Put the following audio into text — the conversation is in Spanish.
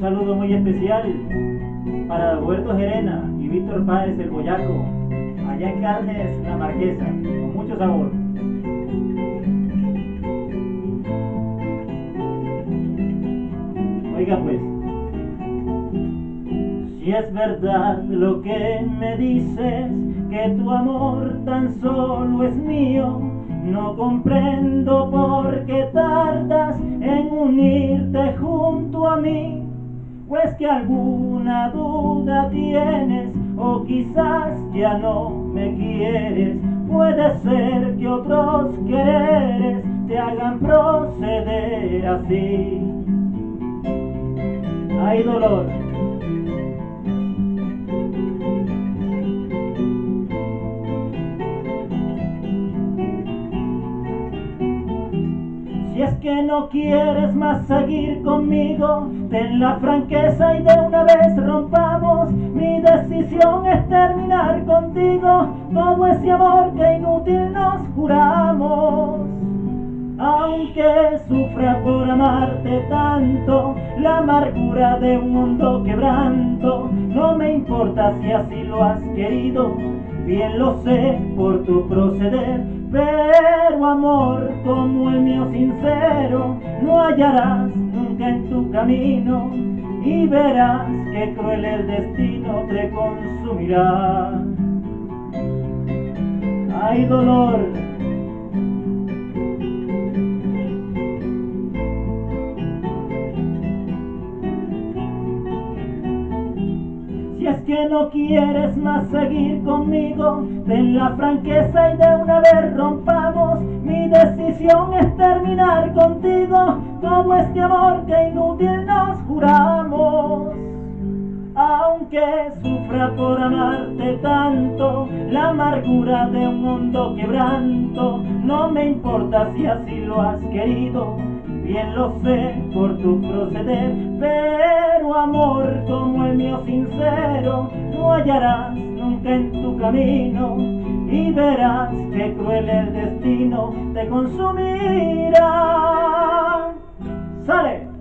saludo muy especial para Roberto Gerena y Víctor Páez el Boyaco, allá en Carnes, La Marquesa, con mucho sabor. Oiga pues, si es verdad lo que me dices, que tu amor tan solo es mío, no comprendo por qué tardas en unirte junto a mí. ¿O es que alguna duda tienes? O quizás ya no me quieres. Puede ser que otros quereres te hagan proceder así. Hay dolor. Si es que no quieres más seguir conmigo, ten la franqueza y de una vez rompamos. Mi decisión es terminar contigo todo ese amor que inútil nos juramos. Aunque sufra por amarte tanto, la amargura de un hondo quebranto, no me importa si así lo has querido, bien lo sé por tu proceder. Pero amor como el mío sincero no hallarás nunca en tu camino, y verás que cruel el destino te consumirá. Hay dolor. Si es que no quieres más seguir conmigo, ten la franqueza y de una vez rompamos. Mi decisión es terminar contigo todo este amor que inútil nos juramos. Aunque sufra por amarte tanto, la amargura de un hondo quebranto, no me importa si así lo has querido, bien lo sé por tu proceder. Pero amor como el mío sincero no hallarás nunca en tu camino, y verás que cruel el destino te consumirá. ¡Sale!